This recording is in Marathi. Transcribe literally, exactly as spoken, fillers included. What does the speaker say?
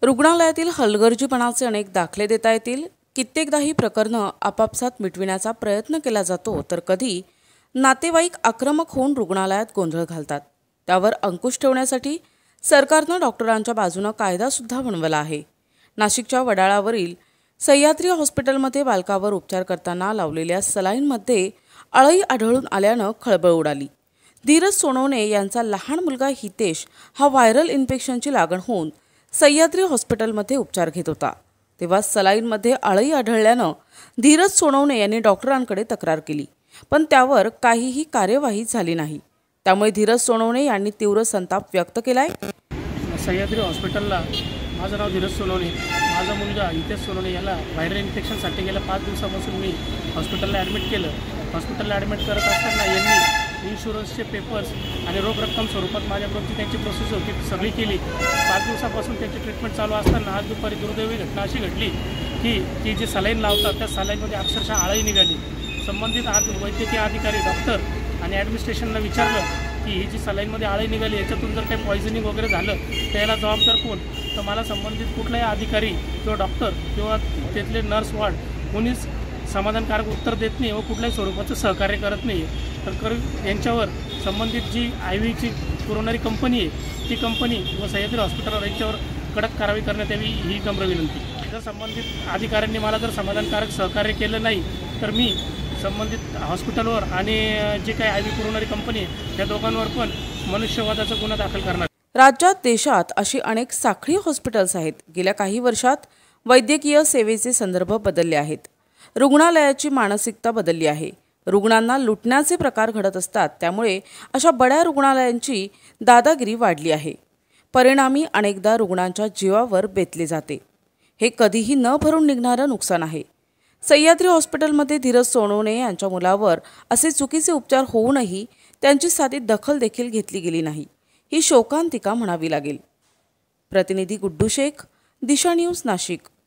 रुग्णालयातील हलगर्जीपणाचे अनेक दाखले देता येतील। कित्येकदा ही प्रकरणं आपापसात मिटविण्याचा प्रयत्न केला जातो, तर कधी नातेवाईक आक्रमक होऊन रुग्णालयात गोंधळ घालतात। त्यावर अंकुश ठेवण्यासाठी सरकारनं डॉक्टरांच्या बाजूने कायदा सुद्धा बनवला आहे। नाशिकच्या वडाळावरील सह्याद्री हॉस्पिटलमध्ये बालकावर उपचार करताना लावलेल्या सलाईनमध्ये अळई आढळून आल्यानं खळबळ उडाली। धीरज सोनवणे यांचा लहान मुलगा हितेश हा व्हायरल इन्फेक्शनची लागण होऊन सह्याद्री हॉस्पिटलमध्ये उपचार घेत होता। तेव्हा सलाईनमध्ये अळई आढळल्यानं धीरज सोनवणे यांनी डॉक्टरांकडे तक्रार केली, पण त्यावर काहीही कार्यवाही झाली नाही। त्यामुळे धीरज सोनवणे यांनी तीव्र संताप व्यक्त केलाय। सह्याद्री हॉस्पिटलला माझं नाव धीरज सोनवणे, माझा मुलगा हितेश सोनवणे याला व्हायरल इन्फेक्शनसाठी गेल्या पाच दिवसापासून मी हॉस्पिटलला ॲडमिट केलं। हॉस्पिटलला ॲडमिट करत असताना यांनी इन्शुरन्सचे पेपर्स आणि रोख रक्कम स्वरूपात माझ्याकडून त्यांची प्रोसेस होती सगळी केली। पाच दिवसापासून त्यांची ट्रीटमेंट चालू असताना आज दुपारी दुर्दैवी घटना अशी घडली की ती जी सलाईन लावतात त्या सलाईनमध्ये अक्षरशः आळई निघाली। संबंधित आज वैद्यकीय अधिकारी डॉक्टर आणि ॲडमिनिस्ट्रेशनला विचारलं की ही जी सलाईनमध्ये आळई निघाली याच्यातून जर काही पॉयझनिंग वगैरे झालं तर याला जबाबदार कोण। तर मला संबंधित कुठलाही अधिकारी किंवा डॉक्टर किंवा तिथले नर्स वॉर्ड कोणीच समाधानकारक उत्तर देत नाही व कुठल्याही स्वरूपाचं सहकार्य करत नाही। तर कर यांच्यावर संबंधित जी आय व्हीची पुरवणारी कंपनी आहे ती कंपनी व सह्याद्री हॉस्पिटलवर यांच्यावर कडक कारवाई करण्यात यावी ही नम्र विनंती। जर संबंधित अधिकाऱ्यांनी मला जर समाधानकारक सहकार्य केलं नाही तर मी संबंधित हॉस्पिटलवर आणि जे काही आय व्ही पुरवणारी कंपनी आहे त्या दोघांवर पण मनुष्यवधाचा गुन्हा दाखल करणार। राज्यात देशात अशी अनेक साखळी हॉस्पिटल्स आहेत। गेल्या काही वर्षात वैद्यकीय सेवेचे संदर्भ बदलले आहेत, रुग्णालयाची मानसिकता बदलली आहे। रुग्णांना लुटण्याचे प्रकार घडत असतात, त्यामुळे अशा बड्या रुग्णालयांची दादागिरी वाढली आहे। परिणामी अनेकदा रुग्णांच्या जीवावर बेतले जाते। हे कधीही न भरून निघणारं नुकसान आहे। सह्याद्री हॉस्पिटलमध्ये धीरज सोनवणे यांच्या मुलावर असे चुकीचे उपचार होऊनही त्यांची साधी दखल देखील घेतली गेली नाही, ही शोकांतिका म्हणावी लागेल। प्रतिनिधी गुड्डू शेख, दिशा न्यूज, नाशिक।